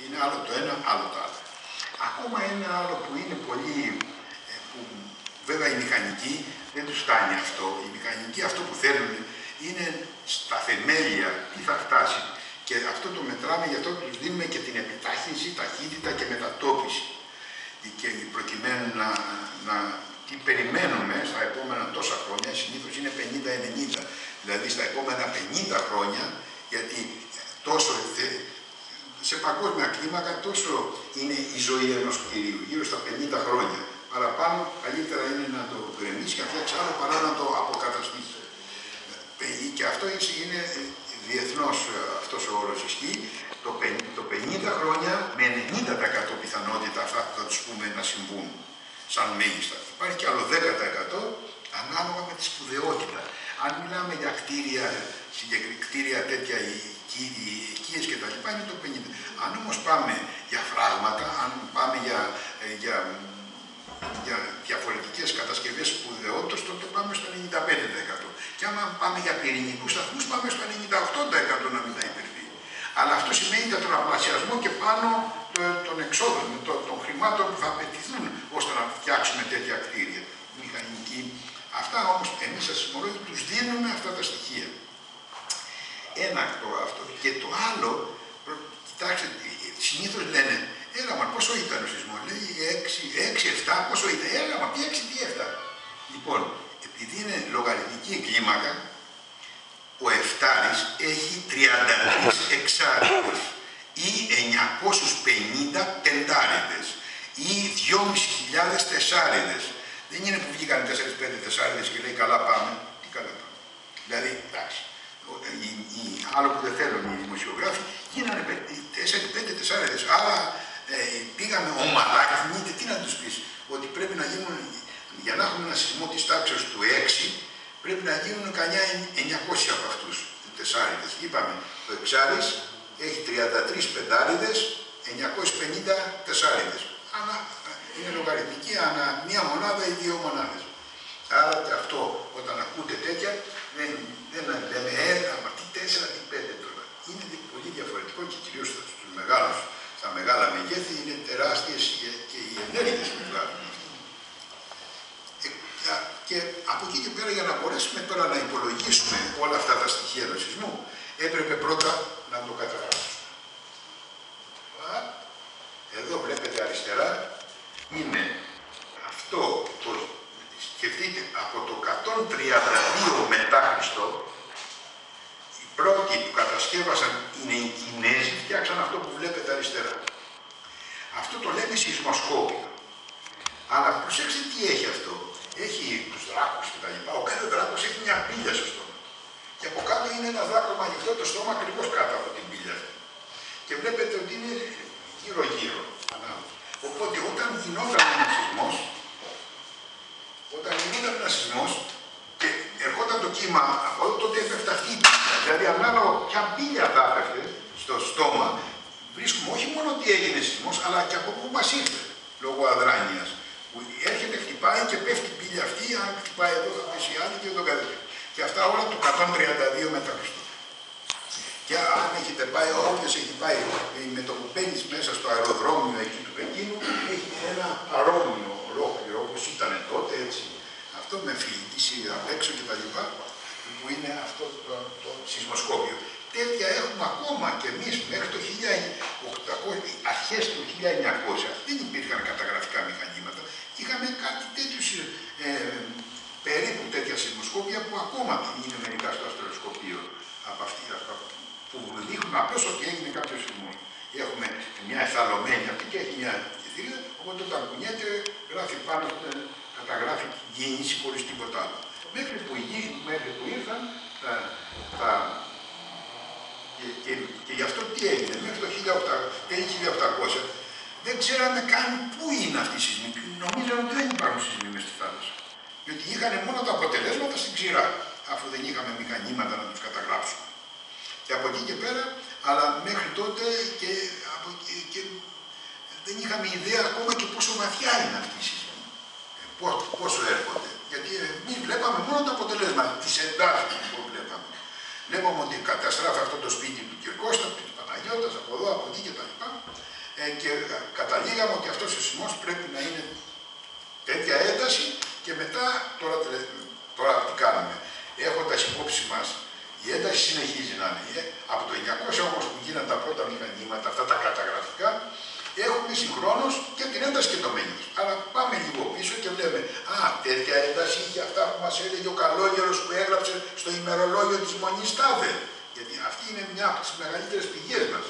Είναι άλλο το ένα, άλλο το άλλο. Ακόμα ένα άλλο που είναι πολύ, που βέβαια οι μηχανικοί δεν τους φτάνει αυτό. Οι μηχανικοί αυτό που θέλουν είναι στα θεμέλια τι θα φτάσει. Και αυτό το μετράμε, γι' αυτό τους δίνουμε και την επιτάχυνση, ταχύτητα και μετατόπιση. Και προκειμένου τι περιμένουμε στα επόμενα τόσα χρόνια, συνήθως είναι 50-90. Δηλαδή στα επόμενα 50 χρόνια, γιατί τόσο σε παγκόσμια κλίμακα τόσο είναι η ζωή ενός κτηρίου, γύρω στα 50 χρόνια. Παραπάνω, καλύτερα είναι να το γκρεμίσει και να φτιάξει άλλο παρά να το αποκαταστήσει. Και αυτό είναι διεθνώς αυτός ο όρος ισχύει. Το 50 χρόνια με 90% πιθανότητα αυτά που θα τους πούμε να συμβούν σαν μέγιστα. Υπάρχει και άλλο 10% ανάλογα με τη σπουδαιότητα. Αν μιλάμε για κτίρια τέτοια οικίες και τα λοιπά, είναι το 50. Αν όμως πάμε για φράγματα, αν πάμε για διαφορετικές κατασκευές σπουδαιότητας, τότε πάμε στο 95%. Και άμα πάμε για πυρηνικούς σταθμούς, πάμε στο 98% να μην τα υπερβεί. Αλλά αυτό σημαίνει για τον απλασιασμό και πάνω των εξόδων, των χρημάτων που θα απαιτηθούν ώστε να φτιάξουμε τέτοια κτίρια. Μηχανική. Αυτά όμως εμείς σαν σεισμολόγοι τους δίνουμε αυτά τα στοιχεία. Ένα αυτό. Και το άλλο, κοιτάξτε, συνήθως λένε, έλα μα πόσο ήταν ο σεισμός, λέει 6-7, πόσο ήταν, έλα μα τι 6, τι 7. Λοιπόν, επειδή είναι λογαριθμική κλίμακα, ο εφτάρης έχει 33 εξάριδες ή 950 πεντάριδες ή 2.500 τεσσάριδες. Δεν είναι που βγήκαν 4-5 τεσσάριδες και λέει καλά πάμε. Τι καλά πάμε. Δηλαδή, εντάξει, άλλο που δεν θέλουν οι δημοσιογράφοι, γίνανε 4-5 τεσσάριδες. Άρα πήγαμε ομαδάκι, τι να τους πεις, ότι πρέπει να γίνουν, για να έχουμε ένα σεισμό της τάξης του 6, πρέπει να γίνουν κανιά 900 από αυτούς, τεσσάριδες. Είπαμε, το εξάρις έχει 33 πεντάριδες, 950 τεσσάριδες. Είναι λογαριθμική ανά μία μονάδα ή δύο μονάδες. Άρα και αυτό, όταν ακούτε τέτοια, δεν λέμε, μα τι 4, τι 5 τώρα. Είναι πολύ διαφορετικό και κυρίως στους μεγάλους. Στα μεγάλα μεγέθη είναι τεράστιες και οι ενέργειες που βγάζουν. Και από εκεί και πέρα, για να μπορέσουμε τώρα να υπολογίσουμε όλα αυτά τα στοιχεία του σεισμού, έπρεπε πρώτα να το καταγράψουμε. Εδώ βλέπετε αριστερά, είναι αυτό, σκεφτείτε, από το 132 μετά Χριστό, οι πρώτοι που κατασκεύασαν είναι οι Κινέζοι, φτιάξαν αυτό που βλέπετε αριστερά. Αυτό το λέμε σεισμοσκόπιο. Αλλά προσέξτε τι έχει αυτό. Έχει τους δράκους και τα λοιπά. Ο κάθε δράκος έχει μια πύλια στο στόμα. Και από κάτω είναι ένα δράκο ανοιχτό το στόμα ακριβώς κάτω από την πύλια. Και βλέπετε ότι είναι γύρω-γύρω. Οπότε όταν γινόταν ένα σεισμός και ερχόταν το κύμα, από εδώ τότε έπεφτε αυτή η πύλια. Δηλαδή ανάλογα ποια πύλια θα έπεφτε στο στόμα, βρίσκουμε όχι μόνο ότι έγινε σεισμός, αλλά και από πού μας ήρθε λόγω αδράνειας. Που έρχεται, χτυπάει και πέφτει η πύλια αυτή, αν χτυπάει εδώ θα πέσει άλλη και τον καθεξής. Και αυτά όλα το 132 μετά Χριστό. Και αν έχετε πάει, όποιος έχει πάει με το που μπαίνεις μέσα στο αεροδρόμιο εκεί του Πεκίνου, έχει ένα παρόμοιο ολόκληρο όπως ήταν τότε, έτσι. Αυτό με φιλική απ' έξω και τα λοιπά, που είναι αυτό το σεισμοσκόπιο. Τέτοια έχουμε ακόμα και εμείς μέχρι το 1800, αρχές του 1900, δεν υπήρχαν καταγραφικά μηχανήματα. Είχαμε κάτι τέτοιους, περίπου τέτοια σεισμοσκόπια που ακόμα είναι μερικά στο αστεροσκοπείο από αυτή, που δείχνουν απλώς ότι έγινε κάποιο σεισμό. Έχουμε μια εθαλωμένη αυτή και έχει μια θηρίδα, οπότε όταν κουνιέται γράφει πάνω, καταγράφει κίνηση χωρίς τίποτα άλλο. Μέχρι που ήρθαν και γι' αυτό τι έγινε, μέχρι το 1800 δεν ξέραμε καν πού είναι αυτή η σεισμή. Νομίζαμε ότι δεν υπάρχουν σεισμοί μες στη θάλασσα. Διότι είχαν μόνο τα αποτελέσματα στην ξηρά, αφού δεν είχαμε μηχανήματα να τους καταγράψουμε. Και από εκεί και πέρα, αλλά μέχρι τότε και δεν είχαμε ιδέα ακόμα και πόσο βαθιά είναι αυτή η σεισμή. Πόσο έρχονται. Γιατί εμείς βλέπαμε μόνο τα αποτελέσματα, τις εντάσεις που βλέπαμε. Βλέπαμε ότι καταστράφει αυτό το σπίτι του Κυρκώστα, του Παναγιώτας, από εδώ, από εκεί κτλ. και καταλήγαμε ότι αυτός ο σεισμός πρέπει να είναι τέτοια ένταση και μετά τώρα τι κάναμε. Έχοντας υπόψη μας, η ένταση συνεχίζει να είναι. Από το 900 όμως που γίνανε τα πρώτα μηχανήματα, αυτά τα καταγραφικά, έχουμε συγχρόνως και την ένταση και το μέγεθος. Αλλά πάμε λίγο πίσω και λέμε, τέτοια ένταση είχε αυτά που μας έλεγε ο καλόγερος που έγραψε στο ημερολόγιο της Μονής Τάδε. Γιατί αυτή είναι μια από τις μεγαλύτερες πηγές μας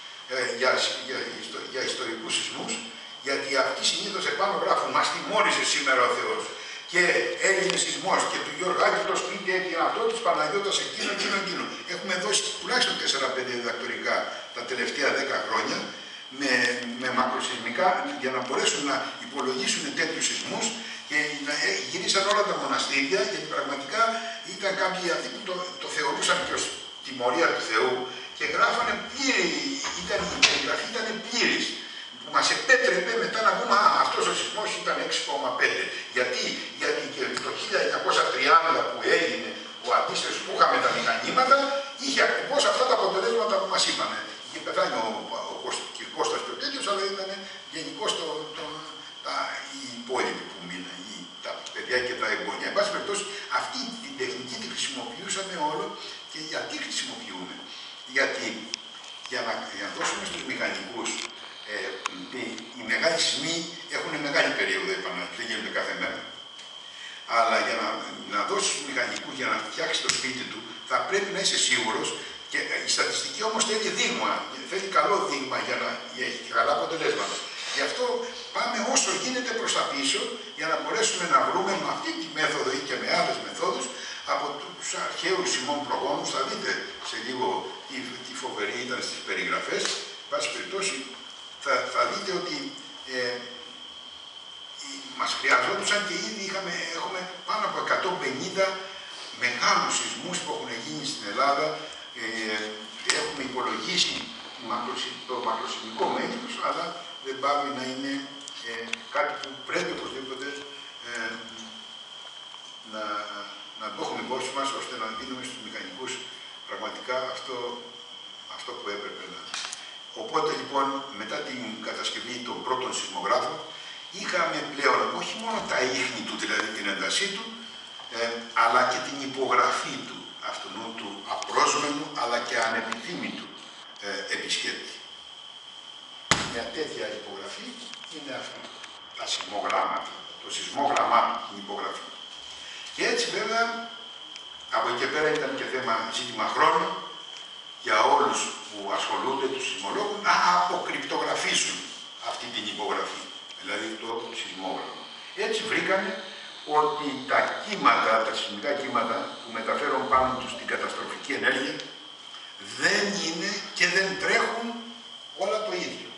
για ιστορικούς σεισμούς, γιατί αυτοί συνήθως επάνω γράφουν «Μας τιμώρησε σήμερα ο Θεός» και έγινε σεισμός και του Γιωργάκη το σπίτι έγινε αυτό, της Παναγιώτας εκείνο. Έχουμε δώσει τουλάχιστον 4-5 διδακτορικά τα τελευταία 10 χρόνια με μακροσεισμικά για να μπορέσουν να υπολογίσουν τέτοιους σεισμούς και γυρίσαν όλα τα μοναστήρια, γιατί πραγματικά ήταν κάποιοι αυτοί που το θεωρούσαν και ως τιμωρία του Θεού και γράφανε πλήρη, η περιγραφή ήταν πλήρης, που μας επέτρεπε μετά να πούμε αυτός ο σεισμός ήταν 6,5. Γιατί και το 1930 που έγινε ο αντίστοιχος που είχαμε τα μηχανήματα, είχε ακριβώς αυτά τα αποτελέσματα που μας είπανε. Είχε πεθάνει ο Κώστας και ο τέτοιος, αλλά ήταν γενικώς οι υπόλοιποι που μείναν, τα παιδιά και τα εγγόνια. Εν πάση περιπτώσει, αυτή την τεχνική τη χρησιμοποιούσαμε όλο και γιατί χρησιμοποιούμε. Γιατί για να δώσουμε στους μηχανικούς, οι μεγάλοι σεισμοί έχουν μεγάλη περίοδο επανάληψη, δεν γίνονται κάθε μέρα. Αλλά για να δώσεις στους μηχανικούς για να φτιάξει το σπίτι του, θα πρέπει να είσαι σίγουρος και η στατιστική όμως θέλει δείγμα, θέλει καλό δείγμα για να έχει καλά αποτελέσματα. Γι' αυτό πάμε όσο γίνεται προς τα πίσω για να μπορέσουμε να βρούμε με αυτή τη μέθοδο ή και με άλλες μεθόδους από τους αρχαίους ημών προγόνους. Θα δείτε σε λίγο τι φοβερή ήταν στις περιγραφές. Εν πάση περιπτώσει, θα δείτε ότι μας χρειαζόντουσαν και ήδη έχουμε πάνω από 150 μεγάλους σεισμούς που έχουν γίνει στην Ελλάδα. Έχουμε υπολογίσει το μακροσεισμικό μέγεθος, αλλά δεν πάβει να είναι κάτι που πρέπει οπωσδήποτε να το έχουμε υπόψη μας, ώστε να δίνουμε στους μηχανικούς πραγματικά αυτό που έπρεπε να. Οπότε λοιπόν, μετά την κατασκευή των πρώτων σεισμογράφων, είχαμε πλέον όχι μόνο τα ίχνη του, δηλαδή την έντασή του, αλλά και την υπογραφή του, αυτού του απρόσμενου, αλλά και ανεπιθύμητου επισκέπτη. Μια τέτοια υπογραφή είναι αυτή, τα σεισμογράμματα, το σεισμόγραμμά, την υπογραφή. Και έτσι βέβαια, από εκεί και πέρα ήταν και ζήτημα χρόνου για όλους που ασχολούνται, τους σεισμολόγους, να αποκρυπτογραφήσουν αυτή την υπογραφή, δηλαδή το σεισμόγραμμα. Έτσι βρήκανε ότι τα κύματα, τα σεισμικά κύματα που μεταφέρουν πάνω τους την καταστροφική ενέργεια δεν είναι και δεν τρέχουν όλα το ίδιο.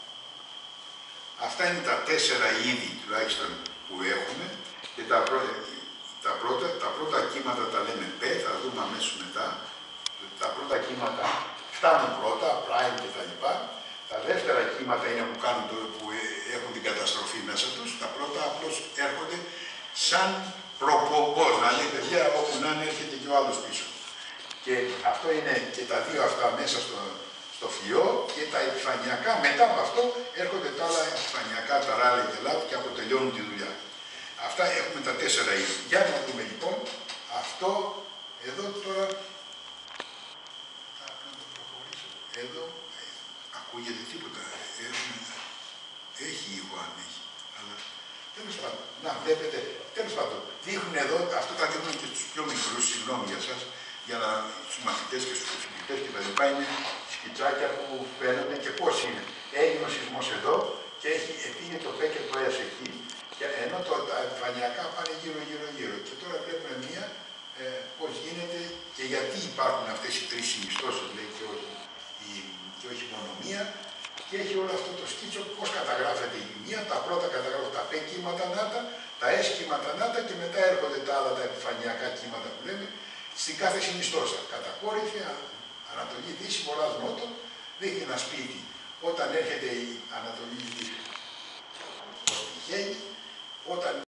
Αυτά είναι τα 4 είδη τουλάχιστον που έχουμε και τα πρώτα κύματα τα λέμε P, θα δούμε αμέσως μετά. Τα πρώτα κύματα φτάνουν πρώτα, prime και τα λοιπά. Τα δεύτερα κύματα είναι που έχουν την καταστροφή μέσα τους. Τα πρώτα απλώς έρχονται σαν προπομπός, να λέει παιδιά όπου να είναι έρχεται και ο άλλος πίσω. Και αυτό είναι και τα δύο αυτά μέσα στο φλοιό και τα επιφανειακά. Μετά από αυτό έρχονται τα άλλα επιφανειακά, τα ράλε και λάβ και αποτελειώνουν τη δουλειά. Αυτά έχουμε τα 4 είδη. Για να δούμε λοιπόν αυτό εδώ τώρα. Εδώ ακούγεται τίποτα. Έχει ήχο αν έχει. Αλλά τέλος πάντων. Να βλέπετε, τέλος πάντων. Δείχνουν εδώ, αυτό τα δείχνουν και στους πιο μικρούς, συγγνώμη για σας, για να στους μαθητές και στους προσφυγητές και τα λοιπά, είναι σκιτσάκια που φαίνονται και πώς είναι. Έγινε ο σεισμός εδώ και πήγε το ΠΕ και το ΕΣ εκεί. Και ενώ τα επιφανειακά πάνε γύρω. Και τώρα βλέπουμε μία πώς γίνεται και γιατί υπάρχουν αυτές οι 3 συνιστώσεις, λέει, και όχι μόνο μία. Και έχει όλο αυτό το σκίτσο πώς καταγράφεται η μία. Τα πρώτα καταγράφονται τα ΠΕ κύματα νάτα, τα ΕΣ κύματα νάτα και μετά έρχονται τα άλλα τα επιφανειακά κύματα που λέμε στην κάθε συνιστόσα. Κατακόρυφη, Ανατολή, Δύση, Βορράς, Νότο, δείχνει ένα σπίτι. Όταν έρχεται η Ανατολή, Δύση, τυχαίνει, όταν